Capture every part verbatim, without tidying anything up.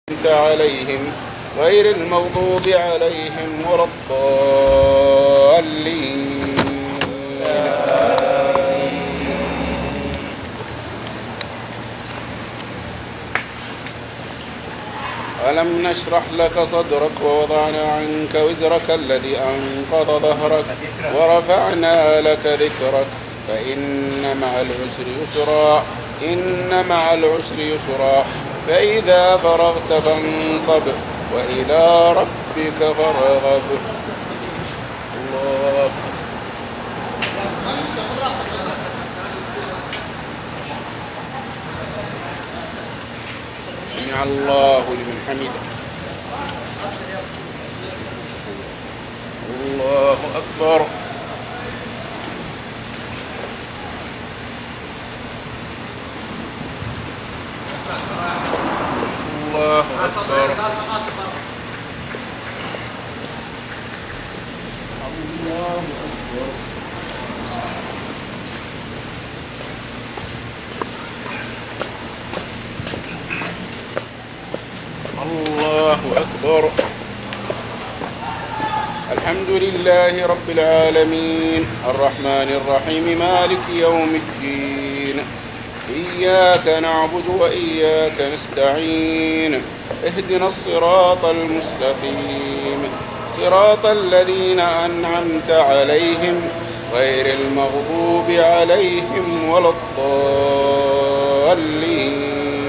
أنعمت عليهم غير المغضوب عليهم ولا الضالين. ألم نشرح لك صدرك ووضعنا عنك وزرك الذي أنقض ظهرك ورفعنا لك ذكرك فإن مع العسر يسرا إن مع العسر يسرا فإذا فرغت فانصب وإلى ربك فارغب. الله سمع الله لمن حمده. الله أكبر. الله أكبر. الله أكبر. الله أكبر. الحمد لله رب العالمين الرحمن الرحيم مالك يوم الدين إياك نعبد وإياك نستعين اهدنا الصراط المستقيم صراط الذين أنعمت عليهم غير المغضوب عليهم ولا الضالين.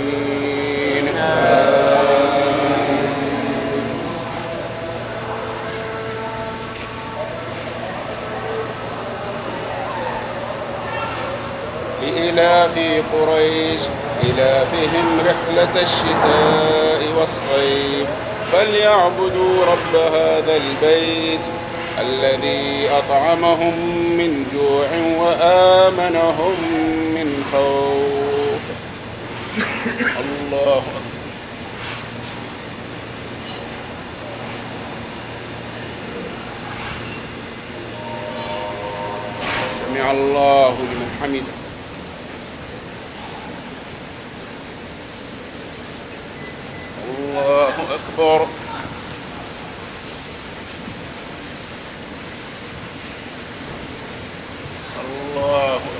لإلاف قريش إلافهم رحلة الشتاء والصيف فليعبدوا رب هذا البيت الذي أطعمهم من جوع وآمنهم من خوف. الله أكبر. سمع الله لمن حمده. الله أكبر. الله أكبر.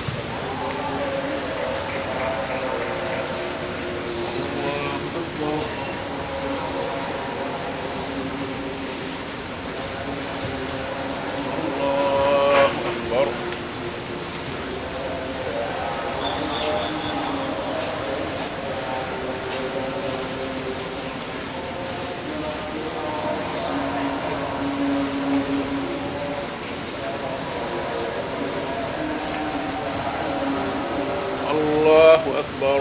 الله أكبر.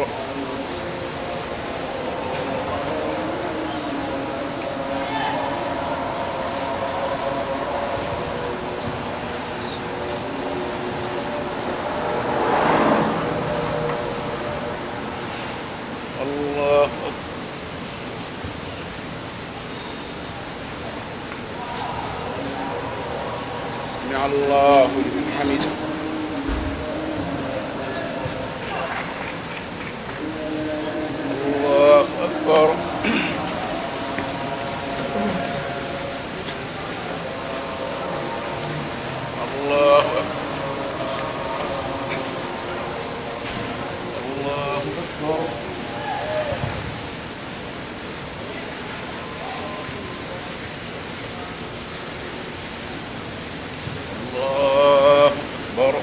الله أكبر. سمع الله لمن حمده. الله أكبر. الله أكبر. الله أكبر. الله أكبر.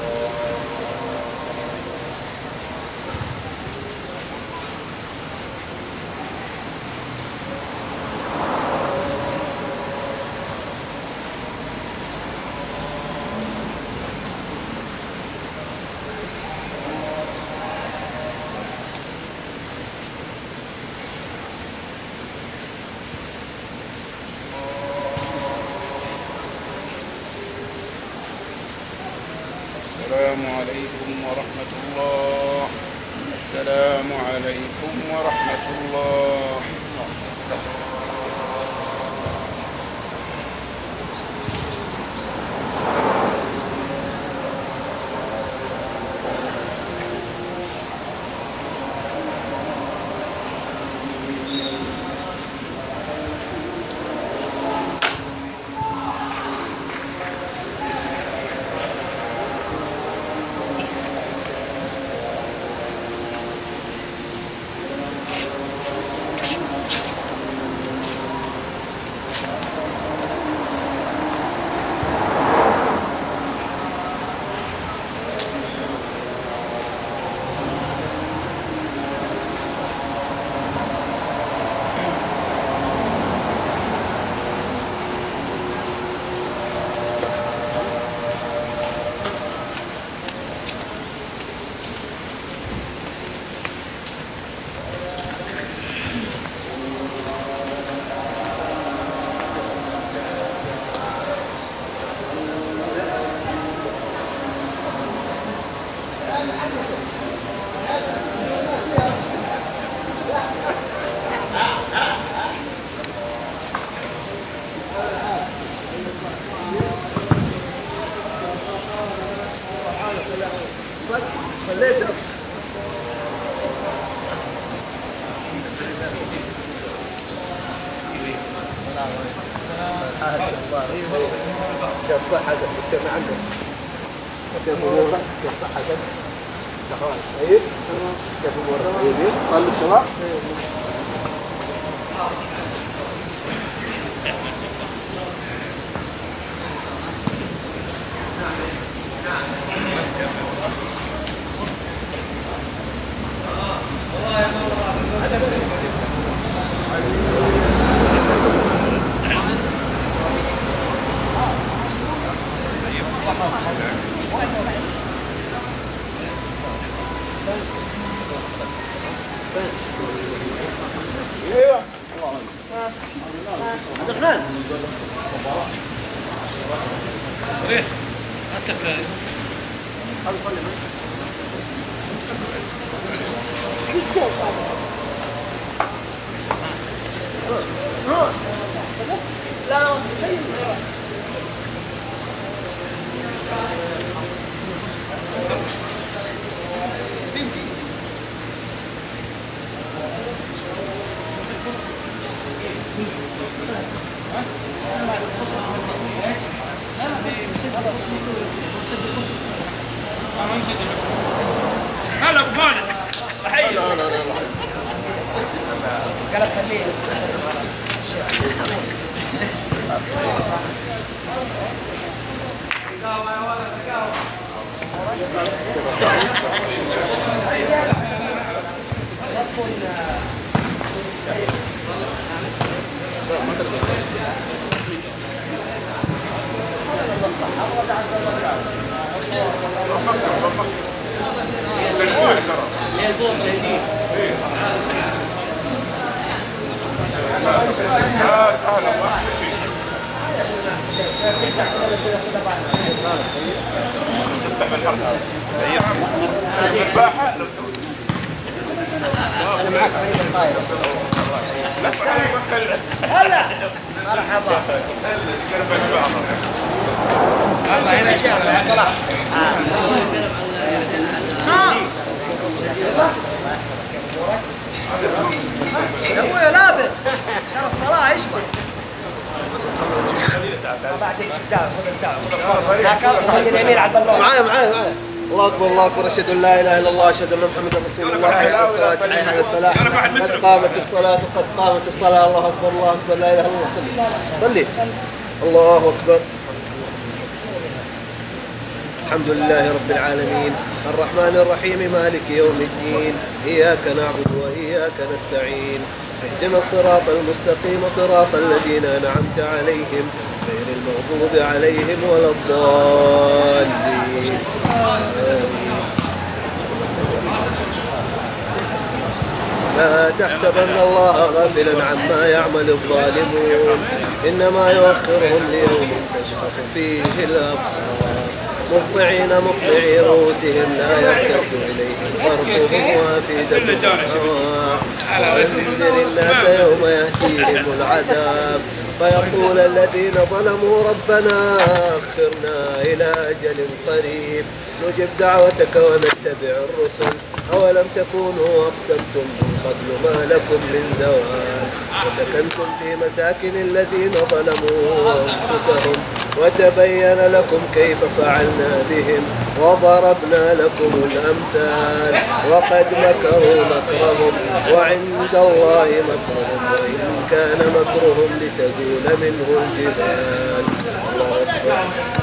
السلام عليكم ورحمة الله. السلام عليكم ورحمة الله. كيف صحتك؟ كيف عندك؟ كيف امورك؟ كيف صحتك؟ طيب؟ كيف امورك؟ طيبين؟ صار لك شباب؟ ايوه عبد الرحمن ريح انت كاي لا هلا ابو خالد تحيه لا لا لا قال خليه انا معك في الطايره هلا مرحبا الله هنا شاف صلاح يا ابويا لابس شهر الصلاه يشبه بعدين الساعه خذ الساعه خذ اليمين على البلوره معايا معايا معايا الله اكبر الله اكبر اشهد ان لا اله الا الله اشهد ان محمدا رسول الله حي على الصلاه حي على الفلاح قد قامت الصلاه وقد قامت الصلاه الله اكبر الله اكبر لا اله الا الله صلي صلي الله اكبر الحمد لله رب العالمين الرحمن الرحيم مالك يوم الدين إياك نعبد وإياك نستعين اهدنا الصراط المستقيم صراط الذين أنعمت عليهم غير المغضوب عليهم ولا الضالين لا تحسبن الله غافلا عما يعمل الظالمون إنما يؤخرهم ليوم تشخص فيه الأبصار مهطعين مقطعي رؤوسهم لا يرتد إليهم طرفهم وافئدتهم هواء وانذر الناس يوم يأتيهم العذاب فيقول الذين ظلموا ربنا أخرنا إلى أجل قريب نجب دعوتك ونتبع الرسل أولم تكونوا أقسمتم من قبل ما لكم من زوال وسكنتم في مساكن الذين ظلموا أنفسهم وتبين لكم كيف فعلنا بهم وضربنا لكم الأمثال وقد مكروا مكرهم وعند الله مكرهم وإن كان مكرهم لتزول منه الجبال الله أكبر